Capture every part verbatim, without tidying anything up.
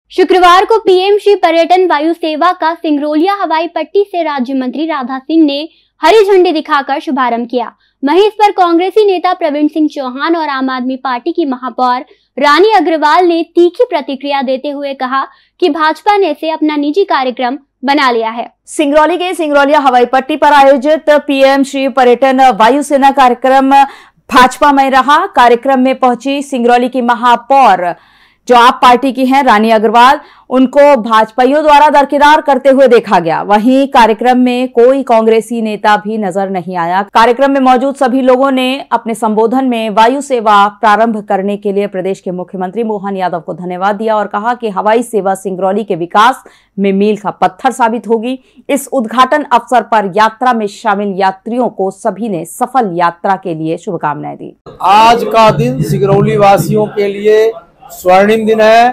शुक्रवार को पीएम श्री पर्यटन वायु सेवा का सिंगरौलिया हवाई पट्टी से राज्य मंत्री राधा सिंह ने हरी झंडी दिखाकर शुभारंभ किया। वहीं इस पर कांग्रेसी नेता प्रवीण सिंह चौहान और आम आदमी पार्टी की महापौर रानी अग्रवाल ने तीखी प्रतिक्रिया देते हुए कहा कि भाजपा ने इसे अपना निजी कार्यक्रम बना लिया है। सिंगरौली के सिंगरौलिया हवाई पट्टी पर आयोजित पीएम श्री पर्यटन वायुसेना कार्यक्रम भाजपा में रहा। कार्यक्रम में पहुंची सिंगरौली की महापौर जो आप पार्टी की हैं रानी अग्रवाल, उनको भाजपाइयों द्वारा दरकिनार करते हुए देखा गया। वहीं कार्यक्रम में कोई कांग्रेसी नेता भी नजर नहीं आया। कार्यक्रम में मौजूद सभी लोगों ने अपने संबोधन में वायु सेवा प्रारंभ करने के लिए प्रदेश के मुख्यमंत्री मोहन यादव को धन्यवाद दिया और कहा कि हवाई सेवा सिंगरौली के विकास में मील का पत्थर साबित होगी। इस उद्घाटन अवसर पर यात्रा में शामिल यात्रियों को सभी ने सफल यात्रा के लिए शुभकामनाएं दी। आज का दिन सिंगरौली वासियों के लिए स्वर्णिम दिन है।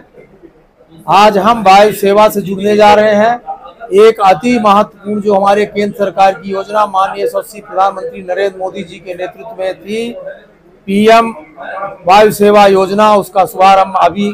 आज हम वायु सेवा से जुड़ने जा रहे हैं। एक अति महत्वपूर्ण जो हमारे केंद्र सरकार की योजना माननीय यशस्वी प्रधानमंत्री नरेंद्र मोदी जी के नेतृत्व में थी, पीएम वायु सेवा योजना, उसका शुभारंभ अभी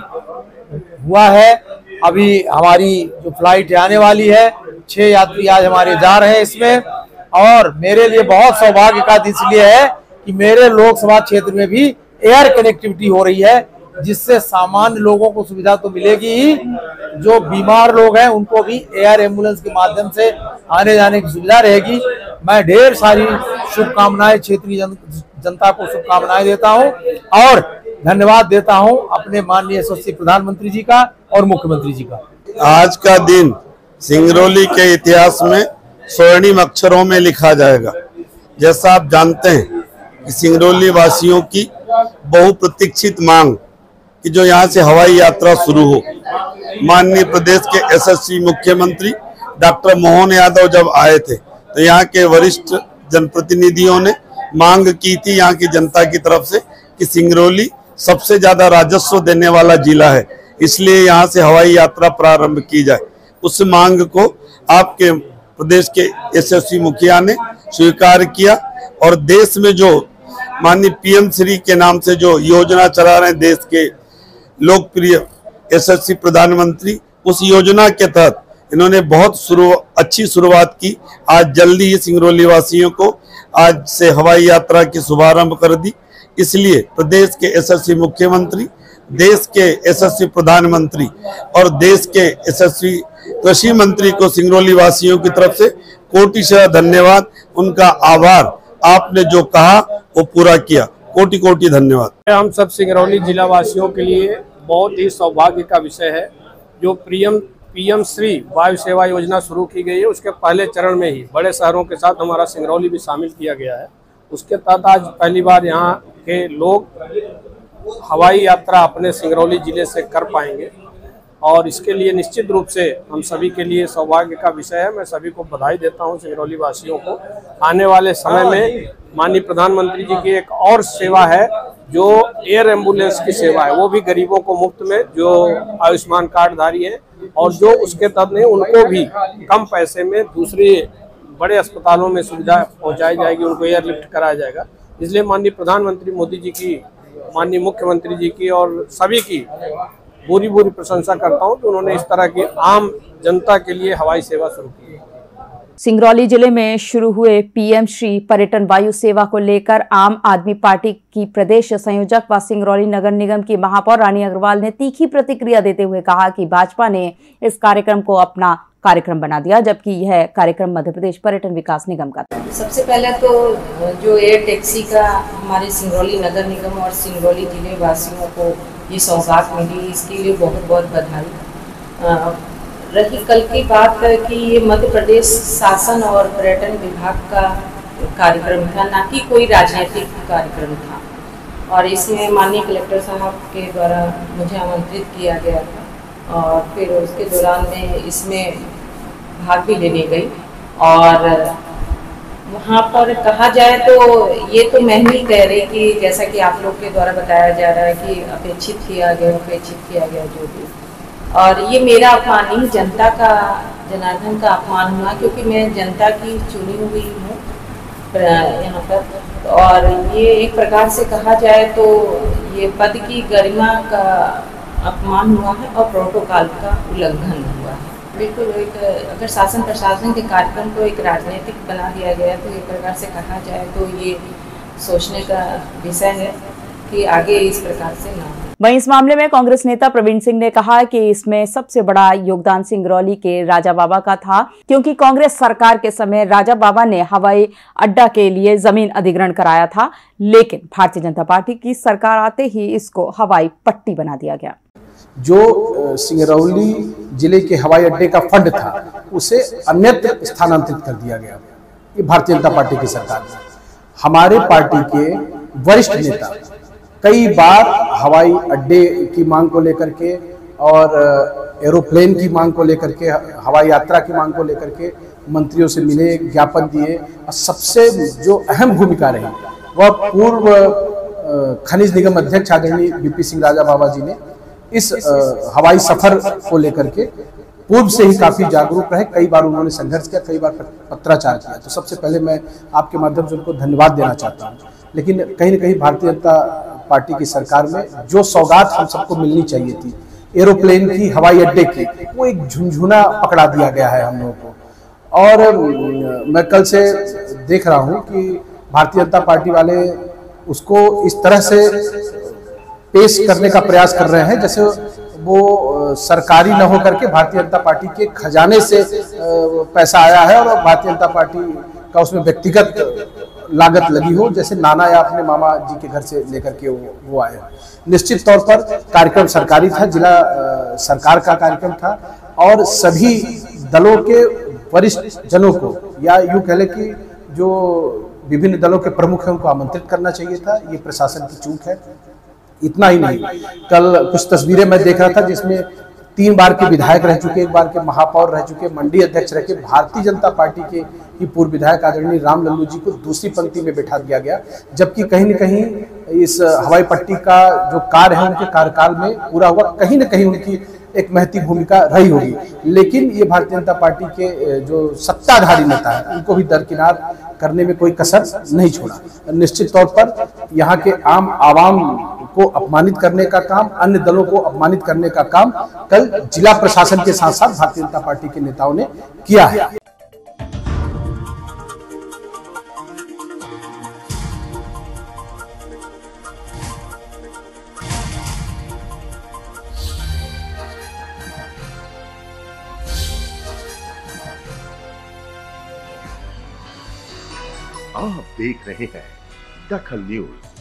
हुआ है। अभी हमारी जो फ्लाइट आने वाली है, छह यात्री आज हमारे जा रहे हैं इसमें। और मेरे लिए बहुत सौभाग्य का दिन इसलिए है कि मेरे लोकसभा क्षेत्र में भी एयर कनेक्टिविटी हो रही है, जिससे सामान्य लोगों को सुविधा तो मिलेगी ही, जो बीमार लोग हैं उनको भी एयर एम्बुलेंस के माध्यम से आने जाने की सुविधा रहेगी। मैं ढेर सारी शुभकामनाएं क्षेत्रीय जन, जनता को शुभकामनाएं देता हूं और धन्यवाद देता हूं अपने माननीय यशस्वी प्रधानमंत्री जी का और मुख्यमंत्री जी का। आज का दिन सिंगरौली के इतिहास में स्वर्णिम अक्षरों में लिखा जाएगा। जैसा आप जानते हैं कि सिंगरौली वासियों की बहुप्रतीक्षित मांग कि जो यहाँ से हवाई यात्रा शुरू हो, माननीय प्रदेश के यशस्वी मुख्यमंत्री डॉक्टर मोहन यादव जब आए थे तो यहाँ के वरिष्ठ जनप्रतिनिधियों ने मांग की थी यहाँ की जनता की तरफ से कि सिंगरौली सबसे ज्यादा राजस्व देने वाला जिला है, इसलिए यहाँ से हवाई यात्रा प्रारंभ की जाए। उस मांग को आपके प्रदेश के यशस्वी मुखिया ने स्वीकार किया और देश में जो माननीय पीएम श्री के नाम से जो योजना चला रहे हैं देश के लोकप्रिय यशस्वी प्रधानमंत्री, उस योजना के तहत इन्होंने बहुत शुरू अच्छी शुरुआत की। आज जल्दी ही सिंगरौली वासियों को आज से हवाई यात्रा की शुभारंभ कर दी। इसलिए प्रदेश के यशस्वी मुख्यमंत्री, देश के यशस्वी प्रधानमंत्री और देश के यशस्वी कृषि मंत्री को सिंगरौली वासियों की तरफ से कोटिशः धन्यवाद। उनका आभार, आपने जो कहा वो पूरा किया, कोटि कोटि धन्यवाद। हम सब सिंगरौली जिला वासियों के लिए बहुत ही सौभाग्य का विषय है जो पीएम पीएम श्री वायु सेवा योजना शुरू की गई है। उसके पहले चरण में ही बड़े शहरों के साथ हमारा सिंगरौली भी शामिल किया गया है। उसके तहत आज पहली बार यहाँ के लोग हवाई यात्रा अपने सिंगरौली जिले से कर पाएंगे और इसके लिए निश्चित रूप से हम सभी के लिए सौभाग्य का विषय है। मैं सभी को बधाई देता हूं सिंगरौली वासियों को। आने वाले समय में माननीय प्रधानमंत्री जी की एक और सेवा है जो एयर एम्बुलेंस की सेवा है, वो भी गरीबों को मुफ्त में, जो आयुष्मान कार्डधारी हैं और जो उसके तहत नहीं, उनको भी कम पैसे में दूसरे बड़े अस्पतालों में सुविधा पहुँचाई जाएगी, उनको एयरलिफ्ट कराया जाएगा। इसलिए माननीय प्रधानमंत्री मोदी जी की, माननीय मुख्यमंत्री जी की और सभी की पूरी पूरी प्रशंसा करता हूं कि उन्होंने इस तरह की आम जनता के लिए हवाई सेवा शुरू की है। सिंगरौली जिले में शुरू हुए पीएम श्री पर्यटन वायु सेवा को लेकर आम आदमी पार्टी की प्रदेश संयोजक व सिंगरौली नगर निगम की महापौर रानी अग्रवाल ने तीखी प्रतिक्रिया देते हुए कहा कि भाजपा ने इस कार्यक्रम को अपना कार्यक्रम बना दिया, जबकि यह कार्यक्रम मध्य प्रदेश पर्यटन विकास निगम का था। सबसे पहले तो जो एयर टैक्सी का हमारे सिंगरौली नगर निगम और सिंगरौली जिले वासियों को ये सौगात मिली, इसके लिए बहुत बहुत बधाई। रही कल की बात कि ये मध्य प्रदेश शासन और पर्यटन विभाग का कार्यक्रम था, ना कि कोई राजनीतिक कार्यक्रम था। और इसमें माननीय कलेक्टर साहब के द्वारा मुझे आमंत्रित किया गया था और फिर उसके दौरान में इसमें भाग भी लेने गई। और वहाँ पर कहा जाए तो ये तो मैं नहीं कह रही कि जैसा कि आप लोग के द्वारा बताया जा रहा है कि अपेक्षित किया गया उपेक्षित किया गया, जो भी, और ये मेरा अपमान नहीं, जनता का, जनार्दन का अपमान हुआ, क्योंकि मैं जनता की चुनी हुई हूँ यहाँ पर। और ये एक प्रकार से कहा जाए तो ये पद की गरिमा का अपमान हुआ है और प्रोटोकॉल का उल्लंघन हुआ है। बिल्कुल एक अगर शासन प्रशासन के कार्यक्रम को एक राजनीतिक बना दिया गया तो एक प्रकार से कहा जाए तो ये सोचने का विषय है कि आगे इस प्रकार से ना हो। वहीं इस मामले में कांग्रेस नेता प्रवीण सिंह ने कहा कि इसमें सबसे बड़ा योगदान सिंगरौली के राजा बाबा का था, क्योंकि कांग्रेस सरकार के समय राजा बाबा ने हवाई अड्डा के लिए जमीन अधिग्रहण कराया था, लेकिन भारतीय जनता पार्टी की सरकार आते ही इसको हवाई पट्टी बना दिया गया। जो सिंगरौली जिले के हवाई अड्डे का फंड था उसे अन्यत्र स्थानांतरित कर दिया गया। ये भारतीय जनता पार्टी की सरकार है। हमारे पार्टी के वरिष्ठ नेता कई बार हवाई अड्डे की मांग को लेकर के और एरोप्लेन की मांग को लेकर के, हवाई यात्रा की मांग को लेकर के मंत्रियों से मिले, ज्ञापन दिए। और सबसे जो अहम भूमिका रही वह पूर्व खनिज निगम अध्यक्ष आदरणीय बीपी सिंह राजा बाबा जी ने इस हवाई सफर को लेकर के पूर्व से ही काफी जागरूक रहे। कई बार उन्होंने संघर्ष किया, कई बार पत्राचार किया। तो सबसे पहले मैं आपके माध्यम से उनको धन्यवाद देना चाहता हूँ। लेकिन कहीं न कहीं भारतीय जनता पार्टी की सरकार में जो सौगात हम सबको मिलनी चाहिए थी, एरोप्लेन की, हवाई अड्डे की, वो एक झुनझुना पकड़ा दिया गया है हम लोगों को। और मैं कल से देख रहा हूँ कि भारतीय जनता पार्टी वाले उसको इस तरह से पेश करने का प्रयास कर रहे हैं जैसे वो सरकारी न होकर के भारतीय जनता पार्टी के खजाने से पैसा आया है और भारतीय जनता पार्टी का उसमें व्यक्तिगत लागत लगी हो, जैसे नाना या अपने मामा जी के घर से लेकर के वो, वो आए। निश्चित तौर पर कार्यक्रम सरकारी था, जिला सरकार का कार्यक्रम था और सभी दलों के वरिष्ठ जनों को या यूं कह ले कि जो विभिन्न दलों के प्रमुख हैं उनको आमंत्रित करना चाहिए था। ये प्रशासन की चूक है। इतना ही नहीं, कल कुछ तस्वीरें मैं देख रहा था जिसमें तीन बार के विधायक रह चुके, एक बार के महापौर रह चुके, मंडी अध्यक्ष रह के भारतीय जनता पार्टी के ही पूर्व विधायक आदरणीय राम लल्लू जी को दूसरी पंक्ति में बैठा दिया गया, जबकि कहीं न कहीं इस हवाई पट्टी का जो कार्य है उनके कार्यकाल में पूरा हुआ, कहीं न कहीं उनकी एक महती भूमिका रही होगी। लेकिन ये भारतीय जनता पार्टी के जो सत्ताधारी नेता है उनको भी दरकिनार करने में कोई कसर नहीं छोड़ा। निश्चित तौर पर यहाँ के आम आवाम को अपमानित करने का काम, अन्य दलों को अपमानित करने का काम कल जिला प्रशासन के साथ साथ भारतीय जनता पार्टी के नेताओं ने किया है। आप देख रहे हैं दखल न्यूज।